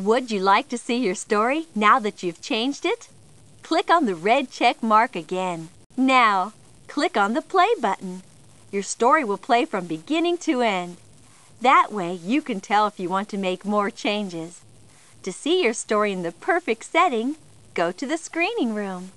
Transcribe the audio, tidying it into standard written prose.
Would you like to see your story now that you've changed it? Click on the red check mark again. Now, click on the play button. Your story will play from beginning to end. That way you can tell if you want to make more changes. To see your story in the perfect setting, go to the screening room.